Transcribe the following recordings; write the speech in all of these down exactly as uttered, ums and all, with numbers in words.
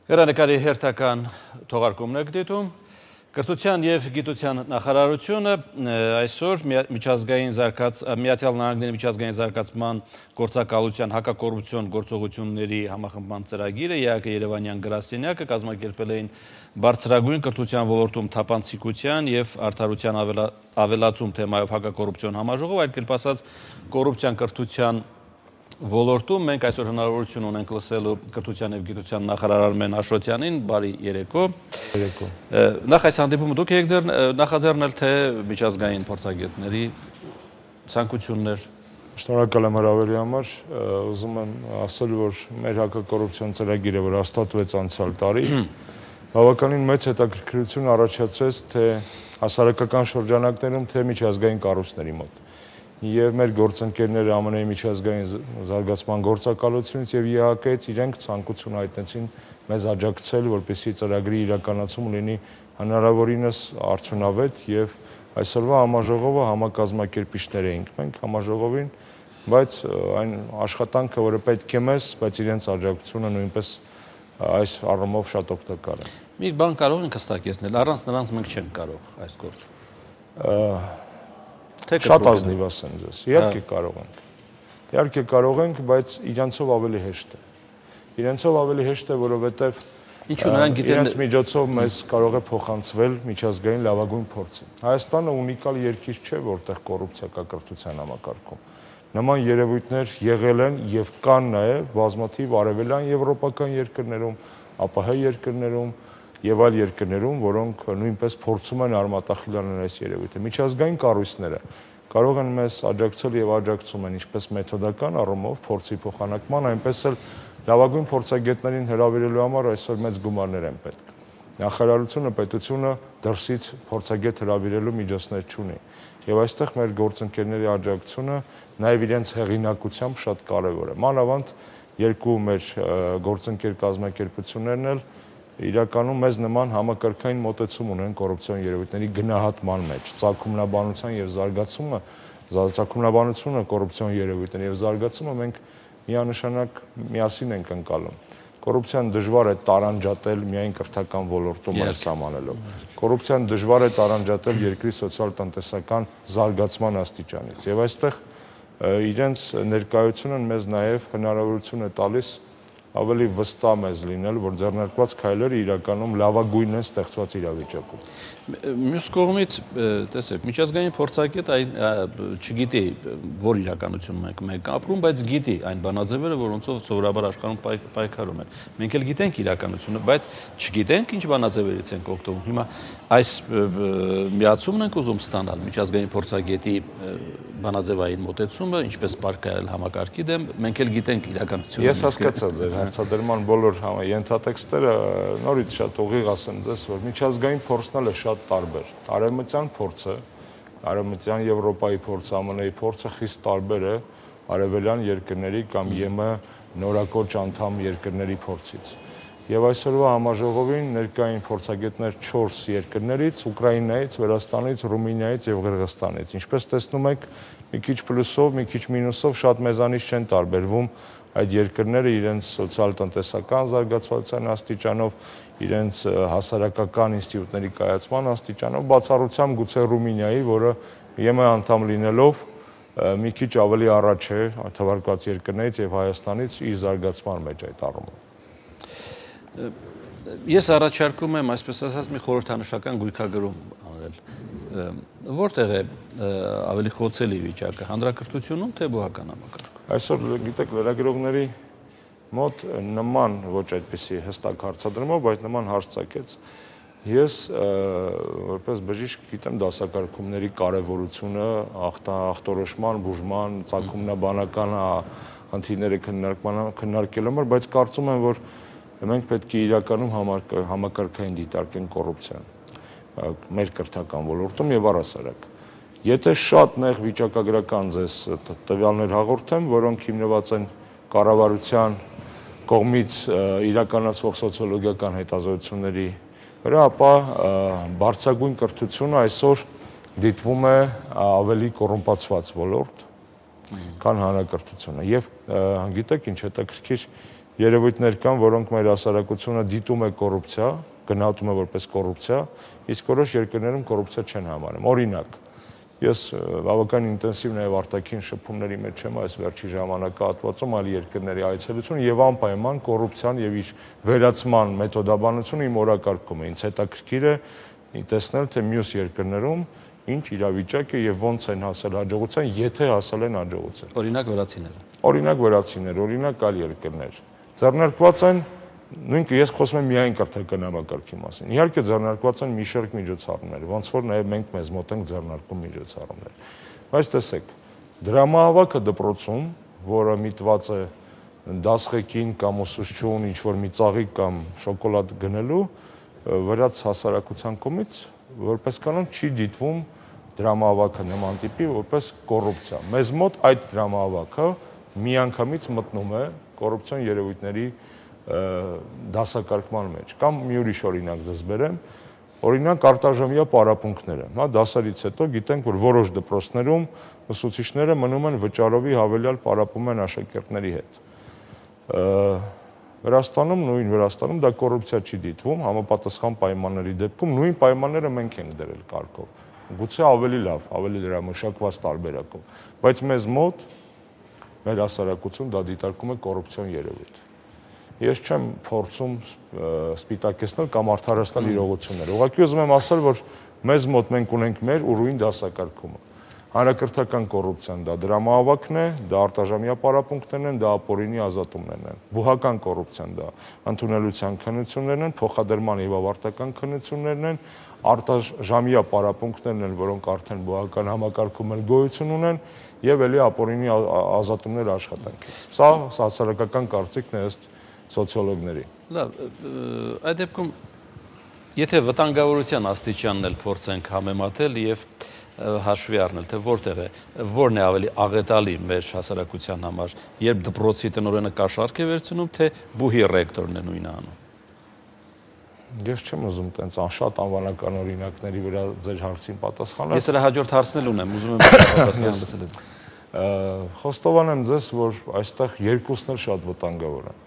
Հեռանկարի հերթական թողարկումն եք դիտում։ Կրթության և գիտության նախարարությունը այսօր միջազգային զարգաց Միացյալ Նահանգների միջազգային զարգացման գործակալության հակակոռուպցիոն գործողությունների համախմբման ծրագիրը ԵԱՀԿ Երևանյան գրասենյակը կազմակերպել էին բարձրագույն կրթության ոլորտում թափանցիկության և արդարության ավելացում թեմայով հակակոռուպցիոն համաժողով, այլ կերպ ասած կոռուպցիան կրթության ոլորտում մենք այսօր հնարավորություն ունենք լսելու կրթության և գիտության նախարար Արմեն Աշոտյանին, բարի երեկո։ Երեկո։ Նախ այս հանդիպումը դուք եք նախաձեռնել, թե միջազգային փորձագետների ցանկություններ։ Շնորհակալ եմ հրավերի համար, ուզում եմ ասել, որ մեր հակակոռուպցիոն ծրագիրը, որ հաստատվեց անցյալ տարի, բավականին մեծ հետաքրքրություն առաջացրեց թե հասարակական շրջանակներում, թե միջազգային կառույցների մոտ։ Եվ մեր գործընկերները ԱՄՆ-ի միջազգային զարգացման գործակալությունից և ԵԱՀԿ-ից իրենք ցանկություն հայտնեցին մեզ աջակցել, որպեսզի ծրագրի իրականացումը լինի հնարավորինս արդյունավետ եւ այսօրվա համաժողովը համակազմակերպիչներ էինք մենք համաժողովին, բայց այն աշխատանքը, որը պետք է մեզ, բայց իրենց աջակցությունը նույնպես այս առումով շատ օգտակար է։ Մի բան կարող ենք հստակեցնել, առանց նրանց մենք չենք կարող այս գործը։ Շատ ազնիվ ասեմ ձեզ, իհարկե կարող ենք, իհարկե կարող ենք, բայց իրենցով ավելի հեշտ է, իրենցով ավելի հեշտ է, որովհետև իրենց միջոցով մեզ կարող է փոխանցվել միջազգային լավագույն փորձը։ Հայաստանը ունիկալ երկիր չէ, որտեղ կոռուպցիա կա կրթության համակարգում։ Նման երևույթներ եղել են և կան նաև բազմաթիվ արևելյան եվրոպական երկրներում, ԱՊՀ երկրներում և այլ երկրներում, որոնք նույնպես փորձում են արմատախիլ անել այս երևույթը։ Միջազգային կառույցները կարող են մեզ աջակցել և աջակցում են ինչպես մեթոդական առումով փորձի փոխանակման, այնպես էլ լավագույն փորձագետներին հրավիրելու համար այսօր մեծ գումարներ են պետք։ Նախարարությունը, պետությունը դրսից փորձագետ հրավիրելու միջոցներ չունի։ Եվ այստեղ մեր գործընկերների աջակցությունը նաև իրենց հեղինակությամբ շատ կարևոր է։ Մանավանդ երկու մեր գործընկեր կազմակերպություններն էլ իրականում մեզ նման համակարգային մոտեցում ունեն կոռուպցիոն երևույթների գնահատման մեջ։ Ծագումնաբանության և զարգացումը, ծագումնաբանությունը կոռուպցիոն երևույթների և զարգացումը մենք միանշանակ միասին ենք ընկալում։ Կոռուպցիան դժվար է տարանջատել միայն կրթական ոլորտում այս սահմանելով։ Կոռուպցիան դժվար է տարանջատել երկրի սոցիալ-տնտեսական զարգացման աստիճանից։ Եվ այստեղ իրենց ներկայությունը մեզ նաև հնարավորություն է տալիս ավելի վստահ մեզ լինել, որ ձեռնարկված քայլերը իրականում լավագույնն են ստեղծված իրավիճակում։ Մյուս կողմից, տեսեք, միջազգային փորձագետը չգիտի, որ իրականությունում ենք մենք ապրում, բայց գիտի այն բանաձևերը, որոնցով սովորաբար աշխարհում պայքարում են։ Մենք էլ գիտենք իրականությունը, բայց չգիտենք ինչ բանաձևերից ենք օգտվում։ Հիմա այս միացումն ենք ուզում ստանալ միջազգային փորձագետի բանաձևային մոտեցումը, ինչպես պայքարել համակարգի դեմ, մենք էլ գիտենք իրականությունը։ Ես հասկացա ձեր հարցադրման բոլոր ենթատեքստերը, նորից շատ ուղիղ ասեմ ձեզ, որ միջազգային փորձն է շատ տարբեր։ Արևմտյան փորձը, արևմտյան Եվրոպայի փորձը, ԱՄՆ-ի փորձը խիստ տարբեր է արևելյան երկրների կամ ԵՄ նորակոչ անդամ երկրների փորձից։ Եվ այսօրվա համաժողովին ներկային փորձագետներ չորս երկրներից՝ Ուկրաինայից, Վրաստանից, Ռումինիայից և Ղրղստանից։ Ինչպես տեսնում եք, մի քիչ պլյուսով, մի քիչ մինուսով շատ մեզանից չեն տարբերվում այդ երկրները իրենց սոցիալ-տնտեսական զարգացվածության աստիճանով, իրենց հասարակական ինստիտուտների կայացման աստիճանով, բացառությամբ գուցե Ռումինիայի, որը ԵՄ անդամ լինելով մի քիչ ավելի առաջ է թվարկված երկրներից և Հայաստանից իր զարգացման մեջ այդ առումով։ Ես առաջարկում եմ, այսպես ասած, մի խորհրդանշական գույքագրում անել։ Որտեղ է ավելի խոցելի վիճակը, հանրակրթությունում, թե բուհական համակարգում։ Այսօր, գիտեք, լրագրողների մոտ նման ոչ այդպիսի հստակ հարցադրումով, բայց նման հարց ծագեց։ Ես որպես բժիշկ գիտեմ դասակարգումների կարևորությունը, ախտորոշման, բուժման, ծագումնաբանական խնդիրները քննարկելու համար, բայց կարծում եմ, որ մենք պետք է իրականում համակարգային դիտարկենք կոռուպցիան մեր կրթական ոլորտում և առհասարակ։ Եթե շատ նեղ վիճակագրական ձեզ տվյալներ հաղորդեմ, որոնք հիմնված են կառավարության կողմից իրականացվող սոցիոլոգիական հետազոտությունների վրա, ապա բարձրագույն կրթությունը այսօր դիտվում է ավելի կոռումպացված ոլորտ, քան հանրակրթությունը։ Եվ գիտեք ինչ հետաքրքիր, երևույթներ կան, որոնք մեր հասարակությունը դիտում է կոռուպցիա, գնահատում է որպես կոռուպցիա, իսկ որոշ երկրներում կոռուպցիա չեն համարում։ Օրինակ, ես բավական ինտենսիվ նաև արտաքին շփումների մեջ եմ այս վերջի ժամանակահատվածում այլ երկրների այցելություն եւ անպայման կոռուպցիան եւ իր վերացման մեթոդաբանությունը իմ օրակարգում է։ Ինձ հետաքրքիր է տեսնել, թե մյուս երկրներում ինչ իրավիճակ է եւ ոնց են հասել հաջողության, եթե հասել են հաջողության։ Օրինակ վրացիները։ Օրինակ վրացիներ, օրինակ այլ երկրներ։ Ձեռնարկված են, նույնիսկ ես խոսում եմ միայն կրթական համակարգի մասին։ Իհարկե ձեռնարկված են մի շարք միջոցառումներ, ոնց որ նաև մենք մեզ մոտ ենք ձեռնարկում միջոցառումներ։ Բայց տեսեք, դրամահավաքը դպրոցում, որը միտված է դասղեկին կամ ուսուցչուն ինչ-որ մի ծաղիկ կամ շոկոլադ գնելու, վրաց հասարակության կողմից որպես կանոն չի դիտվում դրամահավաքը նման տիպի որպես կոռուպցիա։ Մեզ մոտ այդ դրամահավաքը միանգամից մտնում է կոռուպցիոն երևույթների դասակարգման մեջ։ Կամ մի ուրիշ օրինակ ձեզ բերեմ, օրինակ արտաժամյա պարապմունքները, հա, դասարից հետո գիտենք, որ որոշ դպրոցներում ուսուցիչները մնում են վճարովի հավելյալ պարապում են աշակերտների հետ։ Վրաստանում, նույն Վրաստանում դա կոռուպցիա չի դիտվում, համապատասխան պայմանների դեպքում նույն պայմանները մենք ենք դրել կարգով։ Գուցե ավելի լավ, ավելի դրա մշակված տարբերակով, բայց մեզ մոտ մեր հասարակություն դա դիտարկում է կոռուպցիոն երևույթ։ Ես չեմ փորձում սպիտակեցնել կամ արդարացնել իրողությունները։ Ուղղակի ուզում եմ ասել, որ մեզ մոտ մենք ունենք մեր ուրույն դասակարգումը։ Հանրակրթական կոռուպցիան դա դրամահավաքն է, դա արտաժամյա պարապմունքներն են, դա ապօրինի ազատումներն են։ Բուհական կոռուպցիան դա ընդունելության քննություններն են, փոխադրման եւ ավարտական քննություններն են, արտաժամյա պարապմունքներն են, որոնք արդեն բուհական համակարգում էլ գոյություն ունեն, եւ ելի ապօրինի ազատումներ աշխատանքից։ Սա հասարակական կարծիքն է ըստ սոցիոլոգների։ Լավ, այդ դեպքում եթե վտանգավորության աստիճանն էլ փորձենք համեմատել եւ հաշվի առնել, թե որտեղ է, որն է ավելի աղետալի մեր հասարակության համար, երբ դպրոցի տնօրենը կաշառք է վերցնում, թե բուհի ռեկտորն է նույնը անում։ Ես չեմ ուզում տենց շատ անվանական օրինակների վրա ձեր հարցին պատասխանել։ Ես դրա հաջորդ հարցն էլ ունեմ, ուզում եմ պատասխանել լսել։ Խոստովանեմ ձեզ, որ այստեղ երկուսն էլ շատ վտանգավոր են։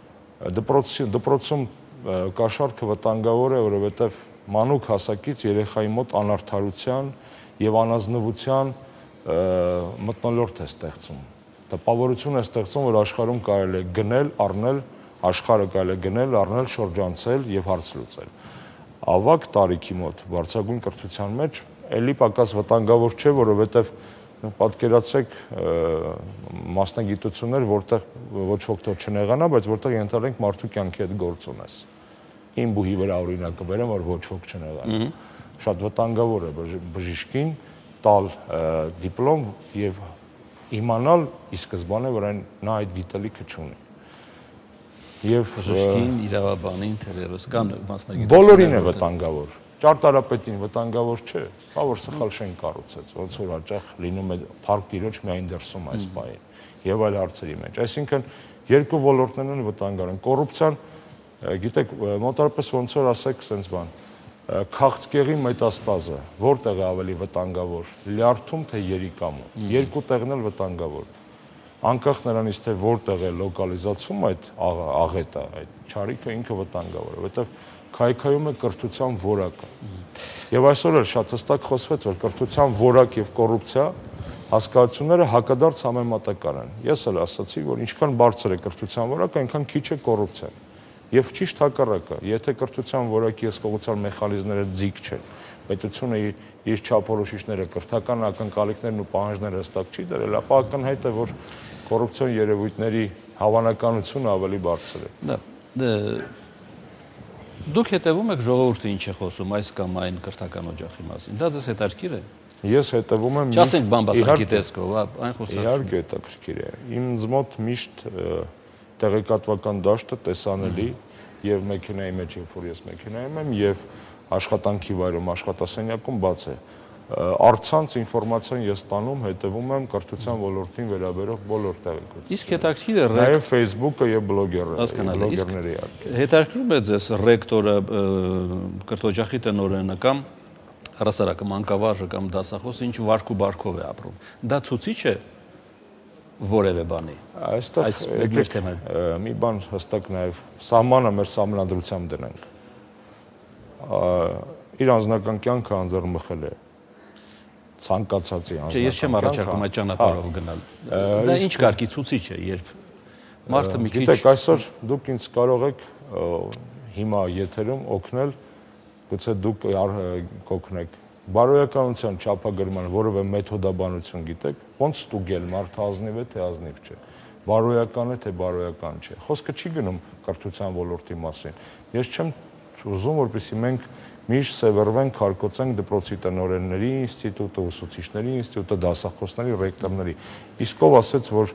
Դպրոցում կաշառքը վտանգավոր է, որովհետև մանուկ հասակից երեխայի մոտ անարդարության եւ անազնվության մթնոլորտ է ստեղծում։ Տպավորություն է ստեղծում, որ աշխարհում կարելի է գնել, առնել, աշխարհը կարելի է գնել, առնել, շրջանցել եւ հարց լուծել։ Ավակ տարիքի մոտ բարձրագույն կրթության մեջ էլի պակաս վտանգավոր չէ, որովհետեւ պատկերացրեք մասնագիտություններ, որտեղ ոչ ոք թող չնեղանա, բայց որտեղ ենթադրենք մարդու կյանքի հետ գործ ունես։ Իմ բուհի վրա օրինակը բերեմ, որ ոչ ոք չնեղանա։ Շատ վտանգավոր է բժիշկին տալ դիպլոմ եւ իմանալ ի սկզբանե, որ նա այդ գիտելիքը չունի։ Եվ բժշկին, իրավաբանին, թերևս կան մասնագետներ։ Բոլորին է վտանգավոր։ Ճարտարապետին վտանգավոր չէ, բա որ սխալ շենք կառուցեց, ոնց որ հաճախ լինում է փառք տիրոջ միայն դրսում այս բային եւ այլ հարցերի մեջ։ Այսինքն երկու ոլորտներն են վտանգավոր են։ Կոռուպցիան, գիտեք, մոտավորապես ոնց որ ասեք, sense բան, քաղցկեղի մետաստազը որտեղ է ավելի վտանգավոր, լյարդում թե երիկամում։ Երկու տեղն էլ վտանգավոր։ Անկախ նրանից թե որտեղ է լոկալիզացում այդ աղետը, այդ չարիքը ինքը վտանգավոր է, որովհետեւ քայքայում է կրթության որակը։ Եվ այսօր էլ շատ հստակ խոսվեց, որ կրթության որակ եւ կոռուպցիա հասկացությունները հակադարձ համեմատական են։ Ես էլ ասացի, որ ինչքան բարձր է կրթության որակը, այնքան քիչ է կոռուպցիան։ Եվ ճիշտ հակառակը, եթե կրթության որակի հսկողության մեխանիզմները ձիգ չեն, պետությունը իր չափորոշիչները, կրթական ակնկալիքներն ու պահանջները հստակ չի դրել, ապա ակնհայտ է, որ կոռուպցիոն երևույթների հավանականությունը ավելի բարձր է։ Դուք հետևում եք ժողովուրդը ինչ է խոսում այս կամ այն կրթական օջախի մասին։ Դա ձեզ հետաքրքիր է։ Ես հետևում եմ։ Չասենք բամբասակի տեսքով, այն խոսակցում։ Իհարկե հետաքրքիր է։ Ինձ մոտ միշտ տեղեկատվական դաշտը տեսանելի եւ մեքենայի մեջ, երբ որ ես մեքենայում եմ եւ աշխատանքի վայրում, աշխատասենյակում բաց է։ Առցանց ինֆորմացիան ես ստանում, հետևում եմ կրթության ոլորտին վերաբերող բոլոր տեղեկությունները։ Իսկ հետաքրքիր է նաև Facebook-ը եւ բլոգերները։ Հետաքրքրում է ձեզ ռեկտորը, կրթօջախի տնօրենը կամ առասարակը մանկավարժը կամ դասախոսը ինչ վարք ու բարքով է ապրում։ Դա ցուցիչ է որևէ բանի։ Այստեղ մի բան հստակ նաև սահմանը մեր սահմանադրությամբ դնենք։ Իր անձնական կյանքը անձեռնմխել է ցանկացածի անձնական կյանքը։ Ես չեմ առաջարկում այդ ճանապարհով գնալ։ Դա ինչ կարգի ցուցիչ է, երբ մարդը մի քիչ։ Գիտեք, այսօր դուք ինձ կարող եք հիմա եթերում օգնել, գուցե դուք կօգնեք բարոյականության չափագրման որևէ մեթոդաբանություն գիտեք, ոնց ստուգել մարդը ազնիվ է, թե ազնիվ չէ, բարոյական է, թե բարոյական չէ։ Խոսքը չի գնում կրթության ոլորտի մասին։ Ես չեմ ուզում, որպեսզի մենք միշտ սևեռվենք, հարկոցենք դպրոցի տնօրենների ինստիտուտը, ուսուցիչների ինստիտուտը, դասախոսների, ռեկտորների։ Իսկ ով ասեց, որ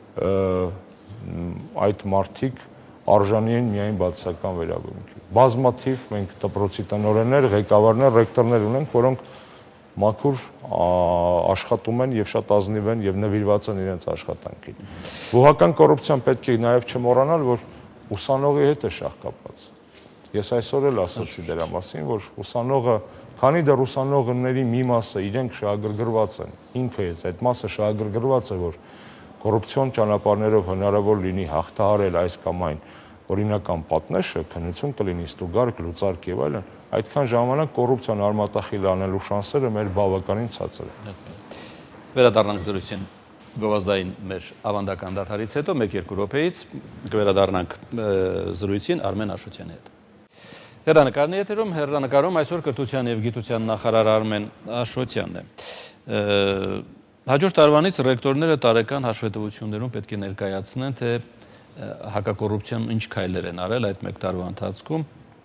այդ մարդիկ արժանի են միայն բացասական վերաբերմունքի։ Բազմաթիվ մենք դպրոցի տնօրեններ, ղեկավարներ, ռեկտորներ ունենք, որոնք մաքուր աշխատում են եւ շատ ազնիվ են եւ նվիրված են իրենց աշխատանքին։ Բուհական կոռուպցիան պետք է նաեւ չմոռանալ, որ ուսանողի հետ է շահ կապված։ Ես այսօր էլ ասացի դրա մասին, որ ուսանողը, քանի դեռ ուսանողների մի մասը իրենք շահագրգռված են, ինքը ես այդ մասը շահագրգռված է, որ կոռուպցիոն ճանապարհներով հնարավոր լինի հաղթահարել այս կամ այն օրինական պատնեշը, քննություն կլինի, ստուգարք, լուծարք եւ այլն, այդքան ժամանակ կոռուպցիան արմատախիլ անելու շանսերը մեր բավականին ցածր են։ Վերադառնանք զրույցին գովազդային մեր ավանդական դադարից հետո մեկ-երկու րոպեից կվերադառնանք զրույցին Արմեն Աշոտյանի հետ։ Հեռանկարի եթերում հեռանկարում այսօր կրթության եւ գիտության նախարար Արմեն Աշոտյանն է։ Հաջորդ տարվանից ռեկտորները տարեկան հաշվետվություններում պետք է ներկայացնեն, թե հակակոռուպցիան ինչ քայլեր են արել այդ մեկ տարվա ընթացքում։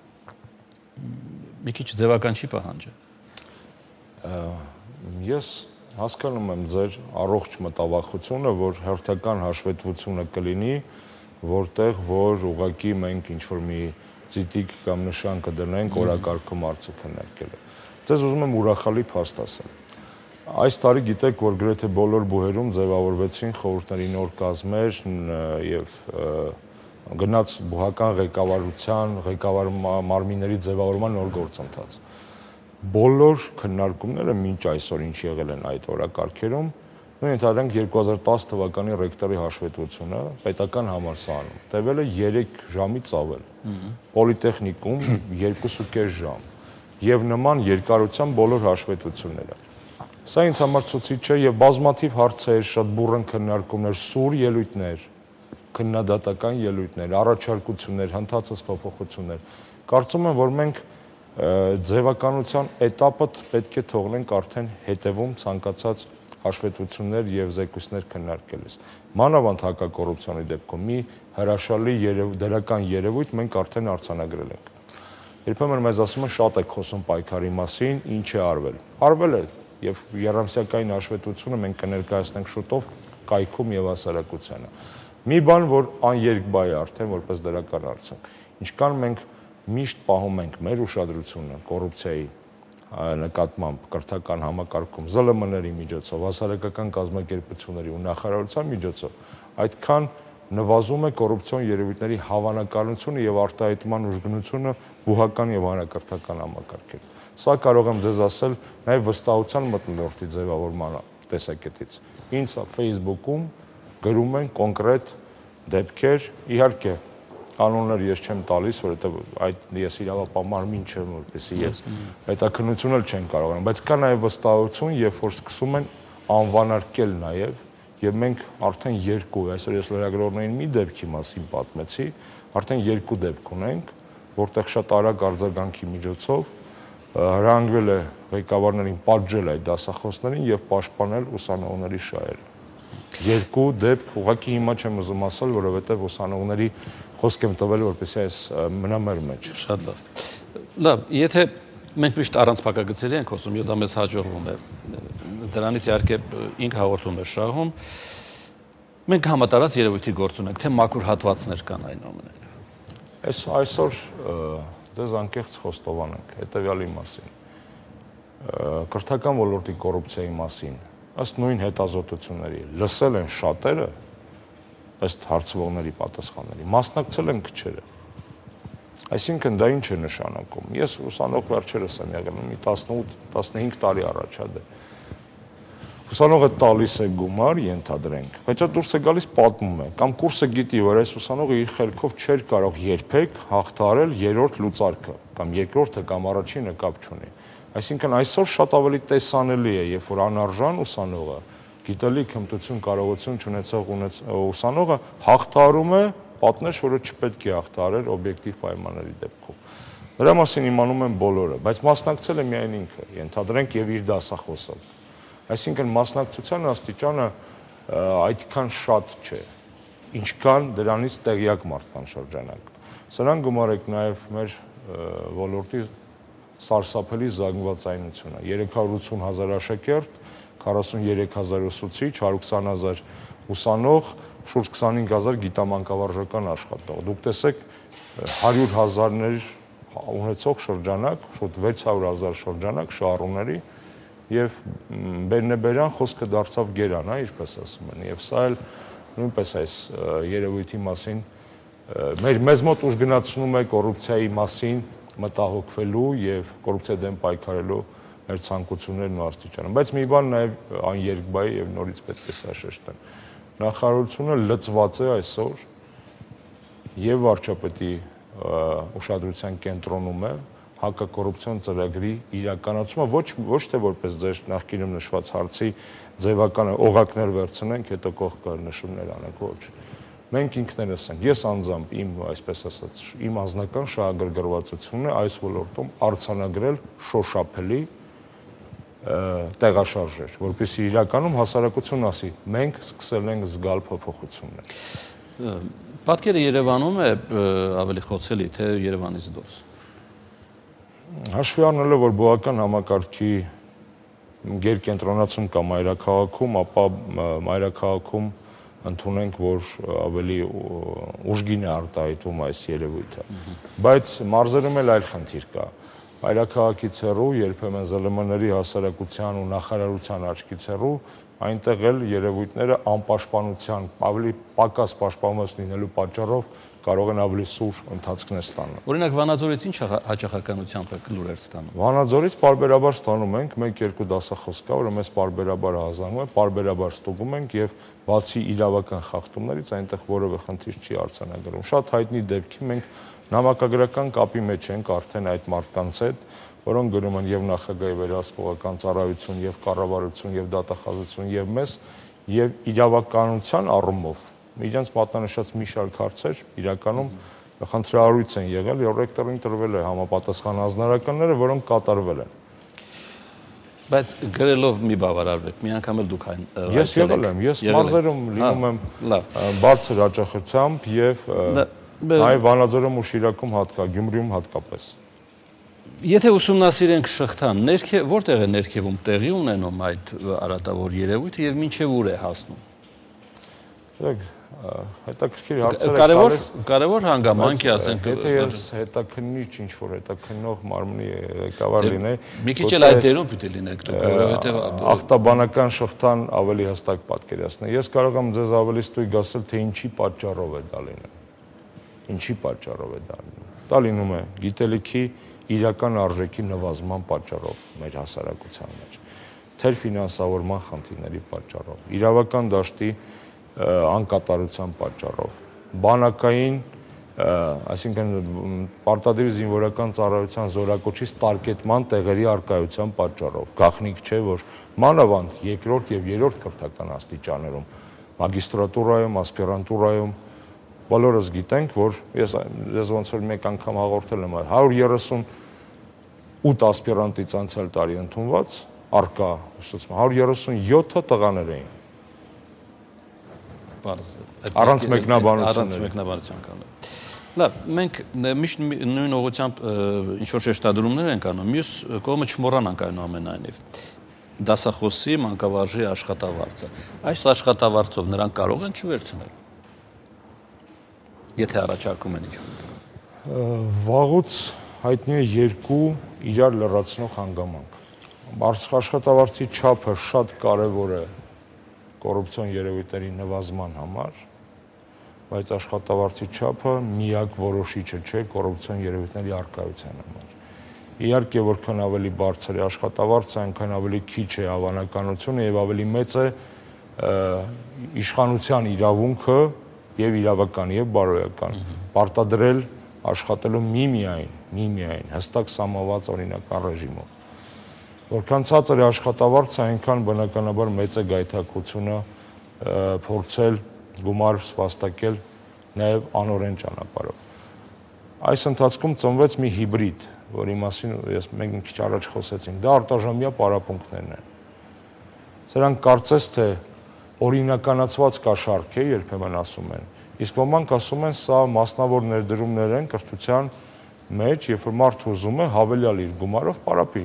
Մի քիչ ձևական չի պահանջը։ Ես հասկանում եմ ձեր առողջ մտավախությունը, որ հերթական հաշվետվությունը կլինի, որտեղ որ ուղղակի մենք ինչ-որ մի ծիտիկ կամ նշան կդնենք օրակարգում հարցը քննարկելը։ Ձեզ ուզում եմ ուրախալի փաստ ասել։ Այս տարի գիտեք, որ գրեթե բոլոր բուհերում ձևավորվեցին խորհուրդների նոր կազմեր եւ գնաց բուհական ղեկավարության, ղեկավար մարմինների ձևավորման նոր գործընթաց։ Բոլոր քննարկումները մինչ այսօր ինչ եղել են այդ օրակարգերում, նույն ընդհանրենք երկու հազար տասը թվականի ռեկտորի հաշվետվությունը պետական համալսարանում տևել է երեք ժամից ավել։ Պոլիտեխնիկում երկուսուկես ժամ եւ նման երկարության բոլոր հաշվետվությունները։ Սա ինձ համար ցուցիչ է եւ բազմաթիվ հարցեր, շատ բուռն քննարկումներ, սուր ելույթներ, քննադատական ելույթներ, առաջարկություններ, հնդածած փոփոխություններ։ Կարծում եմ, որ մենք ձևականության этаպը պետք է թողնենք արդեն հետևում ցանկացած հաշվետվություններ եւ զեկույցներ քննարկելիս։ Մանավանդ հակակոռուպցիոնի դեպքում մի հրաշալի դրական երևույթ մենք արդեն արձանագրել ենք։ Երբեմն մեզ ասում են շատ եք խոսում պայքարի մասին, ինչ է արվել։ Արվել է եւ երամսյակային հաշվետվությունը մենք կներկայացնենք շուտով կայքում եւ հասարակությանը։ Մի բան, որ աներկբա է արդեն որպես դրական արդյունք։ Ինչքան մենք միշտ պահում ենք մեր ուշադրությունը կոռուպցիայի նկատմամբ կրթական համակարգում զլ էմ էն-ների միջոցով, հասարակական կազմակերպությունների ու նախարարության միջոցով, այդքան նվազում է կոռուպցիոն երևույթների հավանականությունը եւ արտահայտման ուժգնությունը բուհական եւ հանրակրթական համակարգերում։ Սա կարող եմ ձեզ ասել նաեւ վստահության մթնոլորտի ձևավորման տեսակետից։ Ինձ Facebook-ում գրում են կոնկրետ դեպքեր, իհարկե Անոններ ես չեմ տալիս, որովհետև այդ ես իրավապահ մարմին չեմ, որպեսզի ես հետաքննություն էլ չեն կարողանում, բայց կա նաև վստահություն, երբ որ սկսում են անվանարկել նաև, եւ մենք արդեն երկու, այսօր ես լրագրողներին մի դեպքի մասին պատմեցի, արդեն երկու դեպք ունենք, որտեղ շատ արագ արձագանքի միջոցով հրանգվել է ղեկավարներին պատժել այդ դասախոսներին եւ պաշտպանել ուսանողների շահերը։ Երկու դեպք, ուղղակի հիմա չեմ ուզում ասել, որովհետև ուսանողների խոսք եմ տվել, որպեսզի այս մնա մեր մեջ։ Շատ լավ։ Լավ, եթե մենք միշտ առանց փակագծերի ենք խոսում, եւ դա մեզ հաջողվում է։ Դրանից իհարկե ինք հաղորդում է շահում։ Մենք համատարած երևույթի գործ ունենք, թե մաքուր հատվածներ կան այնուամենայնիվ։ Այս այսօր դες անկեղծ խոստովանենք հետեւյալի մասին։ Կրթական ոլորտի կոռուպցիայի մասին, ըստ նույն հետազոտությունների, լսել են շատերը, ըստ հարցվողների պատասխանների, մասնակցել են քչերը։ Այսինքն դա ինչ է նշանակում։ Ես ուսանող վերջերս եմ եղել, մի տասնութ տասնհինգ տարի առաջ է դա։ ուսանողը տալիս է գումար, ենթադրենք, բայց այդ դուրս է գալիս պատմում է, կամ կուրսը գիտի, որ այս ուսանողը իր խելքով չէր կարող երբեք հաղթահարել երրորդ լուծարկը, կամ երկրորդը կամ առաջինը կապ չունի։ Այսինքն այսօր շատ ավելի տեսանելի է, երբ որ անարժան ուսանողը, գիտելիք, հմտություն, կարողություն չունեցող ուսանողը հաղթահարում է պատնեշ, որը չպետք է հաղթահարել օբյեկտիվ պայմանների դեպքում։ Դրա մասին իմանում են բոլորը, բայց մասնակցել է միայն ինքը, ենթադրենք եւ իր դասախոսը։ Այսինքն մասնակցության աստիճանը այդքան շատ չէ, ինչքան դրանից տեղյակ մարդկանց շրջանակ։ Սրան գումարեք նաև մեր ոլորտի սարսափելի զանգվածայնությունը, երեք հարյուր ութուն հազար աշակերտ, քառասուններեք հազար ուսուցիչ, հարյուր քսան հազար ուսանող, շուրջ քսանհինգ հազար գիտամանկավարժական աշխատող։ Դուք տեսեք հարյուր հազարներ ունեցող շրջանակ, շուրջ վեց հարյուր հազար շրջանակ շահառուների եւ բերնեբերան խոսքը դարձավ գերան, հա, ինչպես ասում են, եւ սա էլ նույնպես այս երևույթի մասին մեր մեզ մոտ ուժ գնացնում է կոռուպցիայի մասին մտահոգվելու եւ կոռուպցիա դեմ պայքարելու մեր ցանկություններն ու աստիճանը, բայց մի բան նաեւ աներկբայի եւ նորից պետք է սա շեշտեմ։ Նախարարությունը լծված է այսօր եւ վարչապետի ուշադրության կենտրոնում է հակակոռուպցիոն ծրագրի իրականացումը, ոչ ոչ թե որպես ձեր նախկինում նշված հարցի ձևականը օղակներ վերցնենք, հետո կողքը նշումներ անենք, ոչ։ Մենք ինքներս ենք, ես անձամբ իմ, այսպես ասած, իմ անձնական շահագրգռվածությունն է այս ոլորտում արձանագրել շոշափելի տեղաշարժեր, որպեսզի իրականում հասարակությունն ասի, մենք սկսել ենք զգալ փոփոխություններ։ Պատկերը Երևանում է ավելի խոցելի, թե Երևանից դուրս։ Հաշվի առնելով, որ բողոքական համակարգի գերկենտրոնացում կա մայրաքաղաքում, ապա մայրաքաղաքում ընդունենք, որ ավելի ուժգին է արտահայտվում այս երևույթը։ Բայց մարզերում էլ այլ խնդիր կա։ Մայրաքաղաքից հեռու, երբեմն զլ էմ էն-ների հասարակության ու նախարարության աչքից հեռու, այնտեղ էլ երևույթները անպաշտպանության, ավելի պակաս պաշտպանված լինելու պատճառով կարող են ավելի սուր ընթացքներ ստանալ։ Օրինակ Վանաձորից ինչ հաճախականությամբ եք լուրեր ստանում։ Վանաձորից պարբերաբար ստանում ենք, մեկ-երկու դասախոս կա, որը մեզ պարբերաբար հազանգում է, պարբերաբար ստուգում ենք եւ բացի իրավական խախտումներից այնտեղ որևէ խնդիր չի արձանագրում։ Շատ հայտնի դեպքի մենք նամակագրական կապի մեջ ենք արդեն այդ մարդկանց հետ, որոնք գրում են եւ նախագահի վերահսկողական ծառայություն, եւ կառավարություն, եւ դատախազություն, եւ մեզ, եւ իրավականության առումով իրենց մատնանշած մի շարք հարցեր իրականում խնդրահարույց են եղել եւ ռեկտորին տրվել է համապատասխան հանձնարարականները, որոնք կատարվել են։ Բայց գրելով մի բավարարվեք, մի անգամ էլ դուք այն Ես եղել եմ, ես մարզերում լինում եմ բարձր հաճախությամբ եւ այ Վանաձորում ու Շիրակում հատկա, Գյումրիում հատկապես։ Եթե ուսումնասիրենք շղթան, որտեղ է ներքևում տեղի ունենում այդ արատավոր երևույթը եւ մինչեւ ուր է հասնում։ Հետաքրքիր հարցեր եք տալիս։ Կարևոր հանգամանք է, ասենք, եթե ես հետաքննիչ ինչ-որ հետաքննող մարմնի ղեկավար լինեի, մի քիչ էլ այդ դերում պիտի լինեք դուք, որովհետեւ ախտաբանական շղթան ավելի հստակ պատկերացնել։ Ես կարող եմ ձեզ ավելի ստույգ ասել, թե ինչի պատճառով է դա լինում։ Ինչի պատճառով է դա լինում։ Դա լինում է գիտելիքի իրական արժեքի նվազման պատճառով մեր հասարակության մեջ, թեր ֆինանսավորման խնդիրների պատճառով, իրավական դաշտի անկատարության պատճառով, բանակային, այսինքն պարտադիր զինվորական ծառայության զորակոչից տարկետման տեղերի առկայության պատճառով, գաղտնիք չէ, որ մանավանդ երկրորդ եւ երրորդ կրթական աստիճաններում, մագիստրատուրայում, ասպիրանտուրայում բոլորս գիտենք, որ ես ես ոնց որ մեկ անգամ հաղորդել եմ հարյուր երեսունութ ասպիրանտից անցյալ տարի ընդունված արկա ուսուցման հարյուր երեսունյոթը տղաներ էին։ Առանց մեկնաբանությունների։ Առանց մեկնաբանության կանոն։ Լավ, մենք միշտ նույն ուղղությամբ ինչ որ շեշտադրումներ ենք անում, մյուս կողմը չմոռանանք այնուամենայնիվ։ Դասախոսի մանկավարժի աշխատավարձը։ Այս աշխատավարձով նրանք կարող են չվերցնել։ Եթե առաջարկում են ինչ-որ։ Վաղուց հայտնի է երկու իրար լրացնող հանգամանք։ Աշխատավարձի չափը շատ կարևոր է կոռուպցիոն երևույթների նվազման համար, բայց աշխատավարձի չափը միակ որոշիչը չէ կոռուպցիոն երևույթների առկայության համար։ իհարկե որքան ավելի բարձր է աշխատավարձը, այնքան ավելի քիչ է հավանականությունը եւ ավելի մեծ է իշխանության իրավունքը եւ իրավական եւ բարոյական պարտադրել աշխատելու միմիայն, միմիայն հստակ սահմանված օրինական ռեժիմով։ Որքան ցածր է աշխատավարձը, այնքան բնականաբար մեծ է գայթակղությունը փորձել գումար սպաստակել նաեւ անօրեն ճանապարհով։ Այս ընթացքում ծնվեց մի հիբրիդ, որի մասին ես մենք մի քիչ առաջ խոսեցինք, դա արտաժամյա պարապմունքներն են։ Սրանք կարծես թե օրինականացված կաշառք է, երբեմն ասում են, իսկ ոմանք ասում են, սա մասնավոր ներդրումներ են կրթության մեջ, երբ որ մարդ ուզում է հավելյալ իր գումարով պարապի։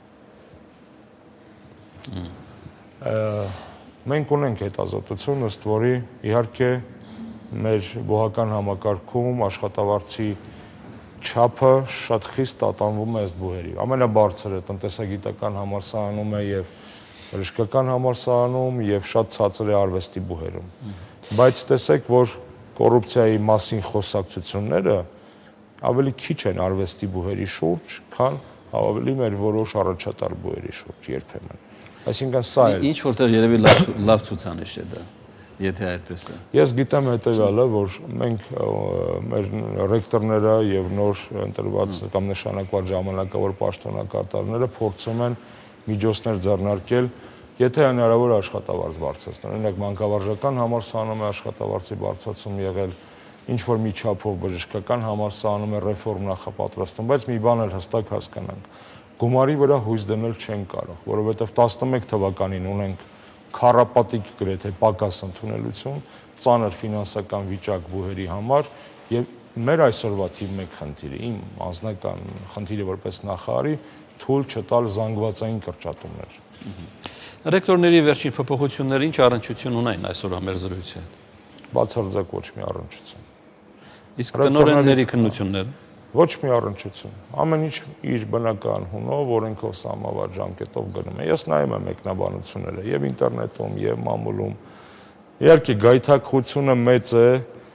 Մենք ունենք հետազոտություն, ըստ որի իհարկե մեր բուհական համակարգում աշխատավարձի չափը շատ խիստ տատանվում է ըստ բուհերի։ Ամենաբարձրը տնտեսագիտական համալսարանում է եւ բժշկական համալսարանում եւ շատ ցածր է արվեստի բուհերում։ Բայց տեսեք, որ կոռուպցիայի մասին խոսակցությունները ավելի քիչ են արվեստի բուհերի շուրջ, քան ավելի մեր որոշ առաջատար բուհերի շուրջ երբեմն։ Այսինքն սա է։ Ինչ որտեղ երևի լավ ցուցանիշ է դա, եթե այդպես է։ Ես գիտեմ հետեւյալը, որ մենք մեր ռեկտորները եւ նոր ընտրված կամ նշանակված ժամանակավոր պաշտոնակատարները փորձում են միջոցներ ձեռնարկել, եթե հնարավոր է աշխատավարձ բարձրացնել։ Օրինակ մանկավարժական համալսարանում է աշխատավարձի բարձրացում եղել, ինչ որ մի չափով բժշկական համալսարանում է ռեֆորմ նախապատրաստում, բայց մի բան էլ հստակ հասկանանք։ Գումարի վրա հույս դնել չեն կարող, որովհետեւ տասնմեկ թվականին ունենք քառապատիկ գրեթե պակաս ընդունելություն, ծանր ֆինանսական վիճակ բուհերի համար եւ մեր այսօրվա թիվ մեկ խնդիրը, իմ անձնական խնդիրը որպես նախարարի թույլ չտալ զանգվածային կրճատումներ։ Ռեկտորների վերջին փոփոխությունները ինչ առնչություն ունեն այսօրվա մեր զրույցի հետ։ Բացարձակ ոչ մի առնչություն։ Իսկ տնօրենների քննությունները ոչ մի առնչություն։ Ամեն ինչ իր բնական հունով, օրենքով սահմանված ժամկետով գնում է։ Ես նայում եմ մեկնաբանությունները եւ ինտերնետում, եւ մամուլում։ Իհարկե գայթակղությունը մեծ է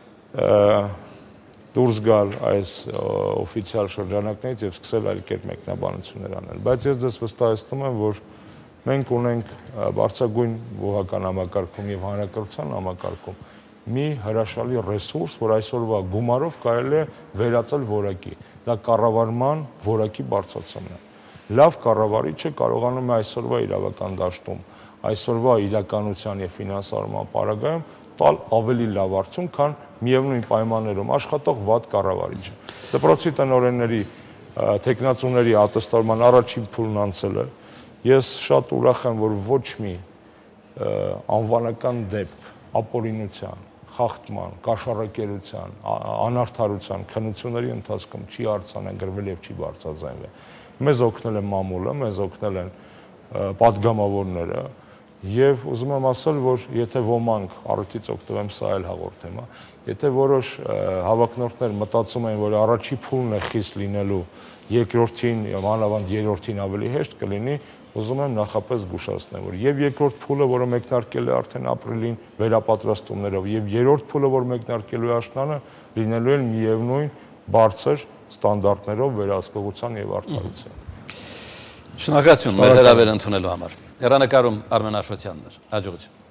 դուրս գալ այս օֆիցիալ շրջանակներից եւ սկսել այլ կերպ մեկնաբանություններ անել։ Բայց ես դες վստահեցնում եմ, որ մենք ունենք բարձրագույն բուհական համակարգում եւ հանրակրթության համակարգում մի հրաշալի ռեսուրս, որ այսօրվա գումարով կարելի է վերածել որակի։ Դա կառավարման որակի բարձրացումն է։ Լավ կառավարիչը կարողանում է այսօրվա իրավական դաշտում, այսօրվա իրականության եւ ֆինանսավորման պարագայում տալ ավելի լավ արդյունք, քան միևնույն պայմաններում աշխատող վատ կառավարիչը։ Դպրոցի տնօրենների տեխնացուների ատեստավորման առաջին փուլն անցել է։ Ես շատ ուրախ եմ, որ ոչ մի անվանական դեպք ապօրինության, խախտման, կաշառակերության, անարդարության քննությունների ընթացքում չի արձանագրվել եւ չի բարձրաձայնվել։ Մեզ օգնել է մամուլը, մեզ օգնել են պատգամավորները եւ ուզում եմ ասել, որ եթե ոմանք առիթից օգտվեմ, սա էլ հաղորդեմ, եթե որոշ հավակնորդներ մտածում են, որ առաջի փուլն է խիստ լինելու, երկրորդին եւ մանավանդ երրորդին ավելի հեշտ կլինի, ուզում եմ նախապես զգուշացնել, որ եւ երկրորդ փուլը, որը մեկնարկել է արդեն ապրիլին վերապատրաստումներով, եւ երրորդ փուլը, որ մեկնարկելու է աշնանը, լինելու են միևնույն բարձր ստանդարտներով վերահսկողության եւ արդարության։ Շնորհակալություն մեր հրավերը ընդունելու համար։ Հեռանկարում Արմեն Աշոտյանն էր։ Հաջողություն։